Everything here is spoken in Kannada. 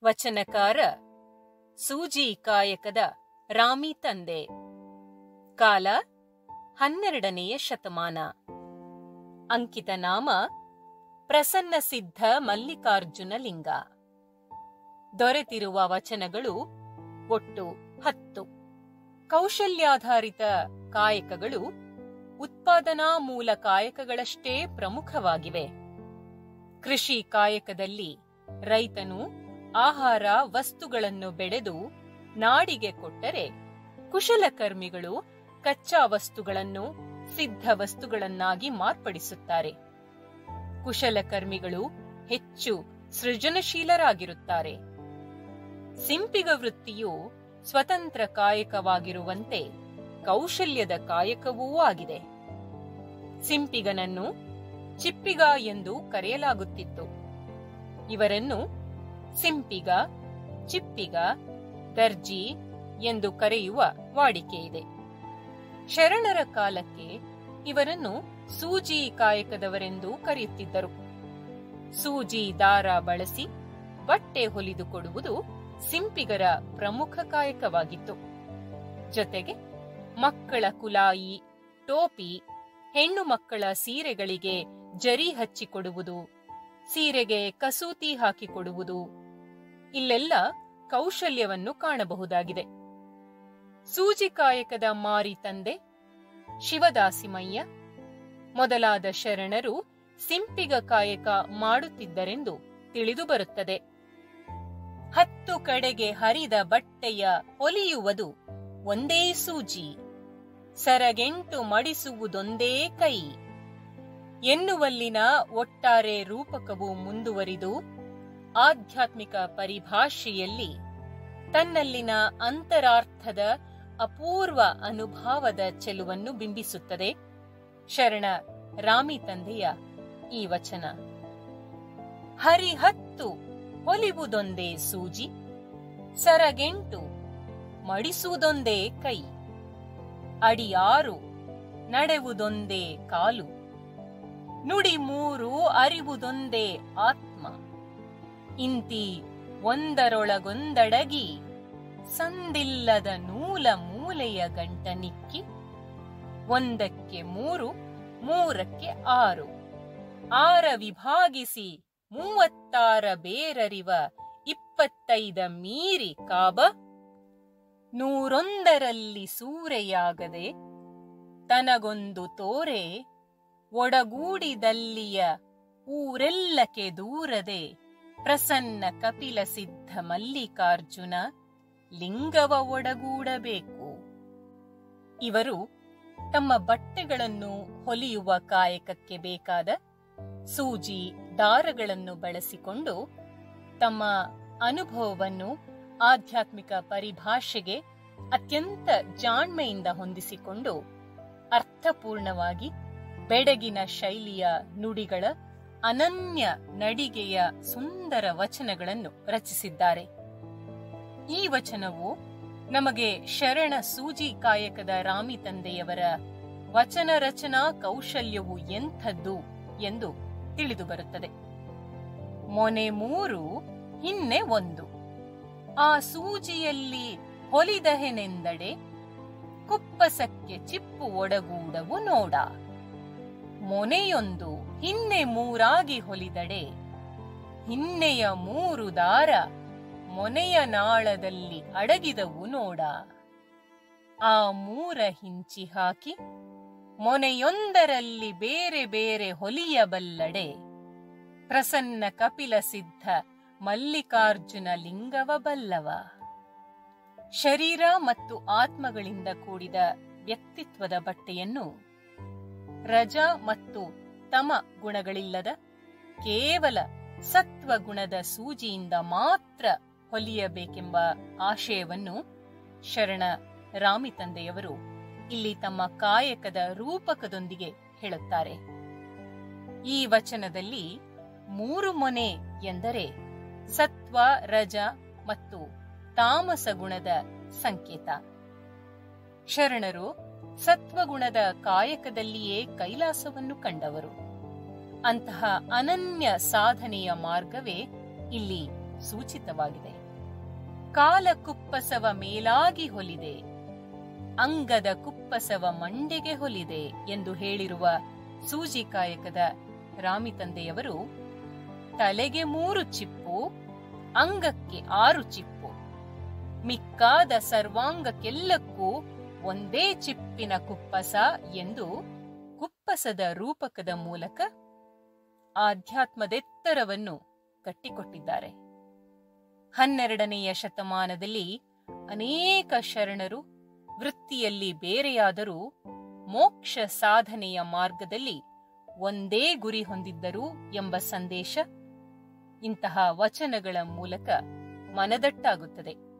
ವಚನಕಾರ ಸೂಜಿ ಕಾಯಕದ ರಾಮಿ ತಂದೆ. ಕಾಲ 12ನೆಯ ಶತಮಾನ. ಅಂಕಿತ ನಾಮ ಪ್ರಸನ್ನ ಸಿದ್ಧ ಮಲ್ಲಿಕಾರ್ಜುನ ಲಿಂಗ. ದೊರೆತಿರುವ ವಚನಗಳು ಒಟ್ಟು 10. ಕೌಶಲ್ಯಾಧಾರಿತ ಕಾಯಕಗಳು ಉತ್ಪಾದನಾ ಮೂಲ ಕಾಯಕಗಳಷ್ಟೇ ಪ್ರಮುಖವಾಗಿವೆ. ಕೃಷಿ ಕಾಯಕದಲ್ಲಿ ರೈತನು ಆಹಾರ ವಸ್ತುಗಳನ್ನು ಬೆಳೆದು ನಾಡಿಗೆ ಕೊಟ್ಟರೆ, ಕುಶಲಕರ್ಮಿಗಳು ಕಚ್ಚಾ ವಸ್ತುಗಳನ್ನು ಸಿದ್ಧ ವಸ್ತುಗಳನ್ನಾಗಿ ಮಾರ್ಪಡಿಸುತ್ತಾರೆ. ಕುಶಲಕರ್ಮಿಗಳು ಹೆಚ್ಚು ಸೃಜನಶೀಲರಾಗಿರುತ್ತಾರೆ. ಸಿಂಪಿಗ ವೃತ್ತಿಯು ಸ್ವತಂತ್ರ ಕಾಯಕವಾಗಿರುವಂತೆ ಕೌಶಲ್ಯದ ಕಾಯಕವೂ ಆಗಿದೆ. ಸಿಂಪಿಗನನ್ನು ಚಿಪ್ಪಿಗ ಎಂದು ಕರೆಯಲಾಗುತ್ತಿತ್ತು. ಇವರನ್ನು ಸಿಂಪಿಗ, ಚಿಪ್ಪಿಗ, ದರ್ಜಿ ಎಂದು ಕರೆಯುವ ವಾಡಿಕೆಯಿದೆ. ಶರಣರ ಕಾಲಕ್ಕೆ ಇವರನ್ನು ಸೂಜಿ ಕಾಯಕದವರೆಂದು ಕರೆಯುತ್ತಿದ್ದರು. ಸೂಜಿ ದಾರ ಬಳಸಿ ಬಟ್ಟೆ ಹೊಲಿದುಕೊಡುವುದು ಸಿಂಪಿಗರ ಪ್ರಮುಖ ಕಾಯಕವಾಗಿತ್ತು. ಜೊತೆಗೆ ಮಕ್ಕಳ ಕುಲಾಯಿ, ಟೋಪಿ, ಹೆಣ್ಣು ಮಕ್ಕಳ ಸೀರೆಗಳಿಗೆ ಜರಿ ಹಚ್ಚಿಕೊಡುವುದು, ಸೀರೆಗೆ ಕಸೂತಿ ಹಾಕಿಕೊಡುವುದು, ಇಲ್ಲೆಲ್ಲ ಕೌಶಲ್ಯವನ್ನು ಕಾಣಬಹುದಾಗಿದೆ. ಸೂಜಿ ಕಾಯಕದ ಮಾರಿ ತಂದೆ ಶಿವದಾಸಿಮಯ್ಯ ಮೊದಲಾದ ಶರಣರು ಸಿಂಪಿಗ ಕಾಯಕ ಮಾಡುತ್ತಿದ್ದರೆಂದು ತಿಳಿದುಬರುತ್ತದೆ. 10 ಕಡೆಗೆ ಹರಿದ ಬಟ್ಟೆಯ ಹೊಲಿಯುವುದು ಒಂದೇ ಸೂಜಿ, ಸರಗೆಂಟು ಮಡಿಸುವುದೊಂದೇ ಕೈ ಎನ್ನುವಲ್ಲಿನ ಒಟ್ಟಾರೆ ರೂಪಕವು ಮುಂದುವರಿದು ಆಧ್ಯಾತ್ಮಿಕ ಪರಿಭಾಷೆಯಲ್ಲಿ ತನ್ನಲ್ಲಿನ ಅಂತರಾರ್ಥದ ಅಪೂರ್ವ ಅನುಭವದ ಚೆಲುವನ್ನು ಬಿಂಬಿಸುತ್ತದೆ. ಶರಣ ರಾಮಿ ತಂದೆಯ ಈ ವಚನ. ಹರಿಹತ್ತು ಹೊಲಿವುದೊಂದೇ ಸೂಜಿ, ಸರಗೆಂಟು ಮಡಿಸುವುದೊಂದೇ ಕೈ, ಅಡಿಯಾರು ನಡೆವುದೊಂದೇ ಕಾಲು, ನುಡಿ 3 ಅರಿವುದೊಂದೇ ಆತ್ಮ, ಇಂತಿ ಒಂದರೊಳಗೊಂದಡಗಿ ಸಂದಿಲ್ಲದ ನೂಲ ಮೂಲೆಯ ಗಂಟನಿಕ್ಕಿ, 1ಕ್ಕೆ 3, 3ಕ್ಕೆ 6, 6 ವಿಭಾಗಿಸಿ 36 ಬೇರರಿವ 25 ಮೀರಿ ಕಾಬ, 101ರಲ್ಲಿ ಸೂರೆಯಾಗದೆ ತನಗೊಂದು ತೋರೆ, ಒಡಗೂಡಿದಲ್ಲಿಯ ಊರೆಲ್ಲಕ್ಕೆ ದೂರದೆ ಪ್ರಸನ್ನ ಕಪಿಲ ಸಿದ್ಧ ಮಲ್ಲಿಕಾರ್ಜುನ ಲಿಂಗವ ಒಡಗೂಡಬೇಕು. ಇವರು ತಮ್ಮ ಬಟ್ಟೆಗಳನ್ನು ಹೊಲಿಯುವ ಕಾಯಕಕ್ಕೆ ಬೇಕಾದ ಸೂಜಿ ದಾರಗಳನ್ನು ಬಳಸಿಕೊಂಡು ತಮ್ಮ ಅನುಭವವನ್ನು ಆಧ್ಯಾತ್ಮಿಕ ಪರಿಭಾಷೆಗೆ ಅತ್ಯಂತ ಜಾಣ್ಮೆಯಿಂದ ಹೊಂದಿಸಿಕೊಂಡು ಅರ್ಥಪೂರ್ಣವಾಗಿ ಬೆಡಗಿನ ಶೈಲಿಯ ನುಡಿಗಳ ಅನನ್ಯ ನಡಿಗೆಯ ಸುಂದರ ವಚನಗಳನ್ನು ರಚಿಸಿದ್ದಾರೆ. ಈ ವಚನವು ನಮಗೆ ಶರಣ ಸೂಜಿ ಕಾಯಕದ ರಾಮಿ ತಂದೆಯವರ ವಚನ ರಚನಾ ಕೌಶಲ್ಯವು ಎಂಥದ್ದು ಎಂದು ತಿಳಿದುಬರುತ್ತದೆ. ಮೊನೆ 3 ಹಿನ್ನೆ 1, ಆ ಸೂಜಿಯಲ್ಲಿ ಹೊಲಿದಹೆನೆಂದಡೆ ಕುಪ್ಪಸಕ್ಕೆ ಚಿಪ್ಪು ಒಡಗೂಡವು ನೋಡ, ಮೊನೆಯೊಂದು ಹಿನ್ನೆ 3 ಹೊಲಿದಡೆ ಹಿನ್ನೆಯ 3 ದಾರ ಮೊನೆಯ ನಾಳದಲ್ಲಿ ಅಡಗಿದವು ನೋಡ, ಆ 3 ಹಿಂಚಿ ಹಾಕಿ ಮೊನೆಯೊಂದರಲ್ಲಿ ಬೇರೆ ಬೇರೆ ಹೊಲಿಯಬಲ್ಲಡೆ ಪ್ರಸನ್ನ ಕಪಿಲ ಸಿದ್ಧ ಮಲ್ಲಿಕಾರ್ಜುನ ಲಿಂಗವ ಬಲ್ಲವ. ಶರೀರ ಮತ್ತು ಆತ್ಮಗಳಿಂದ ಕೂಡಿದ ವ್ಯಕ್ತಿತ್ವದ ಬಟ್ಟೆಯನ್ನು ರಜ ಮತ್ತು ತಮ ಗುಣಗಳಿಲ್ಲದ ಕೇವಲ ಸತ್ವ ಗುಣದ ಸೂಜಿಯಿಂದ ಮಾತ್ರ ಹೊಲಿಯಬೇಕೆಂಬ ಆಶಯವನ್ನು ಶರಣ ರಾಮಿ ತಂದೆಯವರು ಇಲ್ಲಿ ತಮ್ಮ ಕಾಯಕದ ರೂಪಕದೊಂದಿಗೆ ಹೇಳುತ್ತಾರೆ. ಈ ವಚನದಲ್ಲಿ 3 ಮೊನೆ ಎಂದರೆ ಸತ್ವ, ರಜ ಮತ್ತು ತಾಮಸ ಗುಣದ ಸಂಕೇತ. ಶರಣರು ಸತ್ವಗುಣದ ಕಾಯಕದಲ್ಲಿಯೇ ಕೈಲಾಸವನ್ನು ಕಂಡವರು. ಅಂತಹ ಅನನ್ಯ ಸಾಧನೆಯ ಮಾರ್ಗವೇ ಇಲ್ಲಿ ಸೂಚಿತವಾಗಿದೆ. ಕಾಲ ಕುಪ್ಪಸವ ಮೇಲಾಗಿ ಹೊಲಿದೆ, ಅಂಗದ ಕುಪ್ಪಸವ ಮಂಡೆಗೆ ಹೊಲಿದೆ ಎಂದು ಹೇಳಿರುವ ಸೂಜಿ ಕಾಯಕದ ರಾಮಿತಂದೆಯವರು ತಲೆಗೆ 3 ಚಿಪ್ಪು, ಅಂಗಕ್ಕೆ 6 ಚಿಪ್ಪು, ಮಿಕ್ಕಾದ ಸರ್ವಾಂಗಕ್ಕೆಲ್ಲಕ್ಕೂ ಒಂದೇ ಚಿಪ್ಪಿನ ಕುಪ್ಪಸ ಎಂದು ಕುಪ್ಪಸದ ರೂಪಕದ ಮೂಲಕ ಆಧ್ಯಾತ್ಮದೆತ್ತರವನ್ನು ಕಟ್ಟಿಕೊಟ್ಟಿದ್ದಾರೆ. 12ನೆಯ ಶತಮಾನದಲ್ಲಿ ಅನೇಕ ಶರಣರು ವೃತ್ತಿಯಲ್ಲಿ ಬೇರೆಯಾದರೂ ಮೋಕ್ಷ ಸಾಧನೆಯ ಮಾರ್ಗದಲ್ಲಿ ಒಂದೇ ಗುರಿ ಹೊಂದಿದ್ದರು ಎಂಬ ಸಂದೇಶ ಇಂತಹ ವಚನಗಳ ಮೂಲಕ ಮನದಟ್ಟಾಗುತ್ತದೆ.